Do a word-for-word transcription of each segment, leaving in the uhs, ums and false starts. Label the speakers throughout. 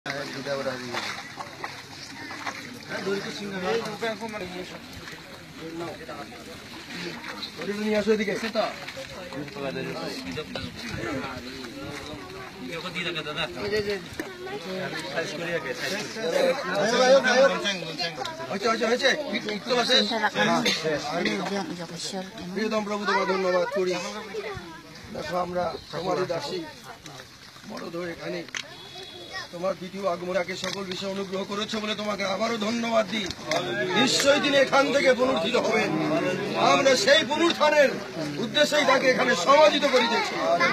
Speaker 1: প্রিয়তম প্রভু তোমার ধন্যবাদ করি। দেখো আমরা তোমারই দাসী মরদ হয়ে এখানে তোমার দ্বিতীয় আগমনাকে সকল বিষয়ে অনুগ্রহ করেছো বলে তোমাকে আবারও ধন্যবাদ দিই। নিশ্চয়ই তিনি এখান থেকে পুনরুত্থিত হবেন। আমরা সেই পুনরুত্থানের উদ্দেশ্যেই তাকে এখানে সমাহিত করিতেছি।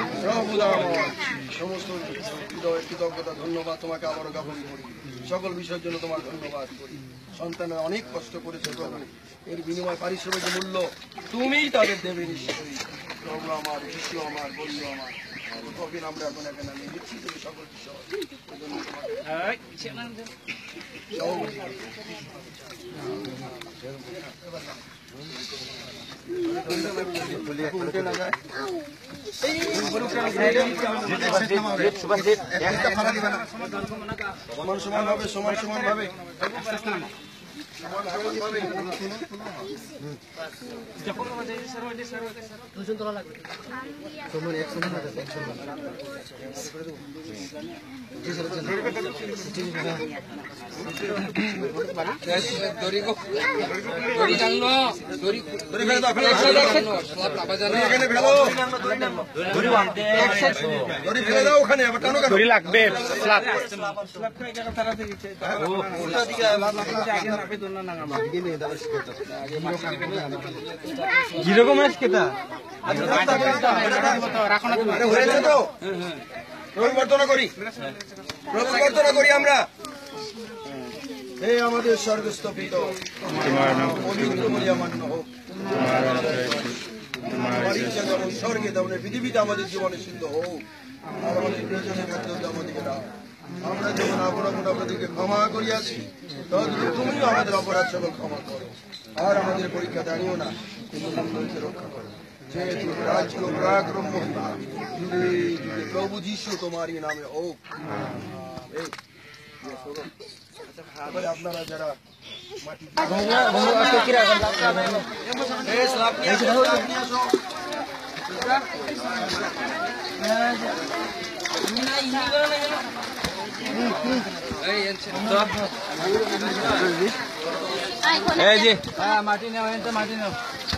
Speaker 1: সমস্ত কৃতজ্ঞতা ধন্যবাদ তোমাকে আবারও জ্ঞাপন করি। সকল বিষয়ের জন্য তোমার ধন্যবাদ করি। সন্তানরা অনেক কষ্ট করেছে প্রভু, এর বিনিময় পারিশ্রমিক মূল্য তুমিই তাদের দেবে নিশ্চয়ই। প্রভু আমার, শিশু আমার, বন্ধু আমার, আমরা এখন এখানে আমি দিচ্ছি তুমি সকল বিষয় সমান সমান ভাবে সমান সমান ভাবে
Speaker 2: যেরকম কেতা
Speaker 1: প্রবর্তনা করি প্রবর্তনা করি আমরা। হে আমাদের স্বর্গস্থ পিতা, পবিত্র বলিয়া মান্য হোক তোমার ইচ্ছা যেমন স্বর্গে তেমন পৃথিবীতে আমাদের জীবনে সিদ্ধ হোক। আর আমাদের প্রয়োজনীয় খাদ্য আমাদেরকে দাও। আমরা যেমন অপরাধ আপনাদেরকে ক্ষমা করিয়াছি, তদ্রূপ তুমিও আমাদের অপরাধ সকল ক্ষমা করো। আর আমাদের পরীক্ষা জানিও না, কিন্তু মঙ্গলকে রক্ষা করো। যেহেতু রাজ্য পরাক্রম মহিমা যুগে যুগে প্রভু যীশু তোমারই নামে হোক। আপনারা যারা মাটি
Speaker 2: মাটি নেও মাটি নেও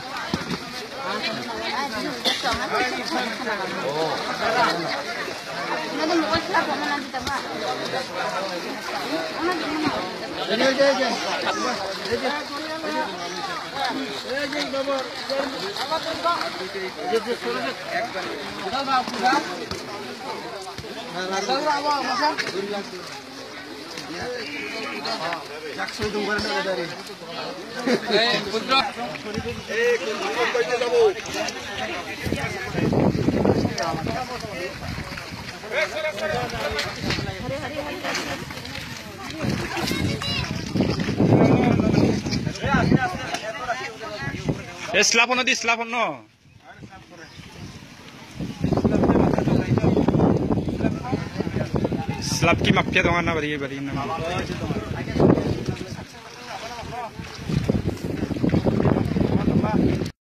Speaker 3: স্লাপন দি স্লাপন slap ki mapya dongan na bari bari na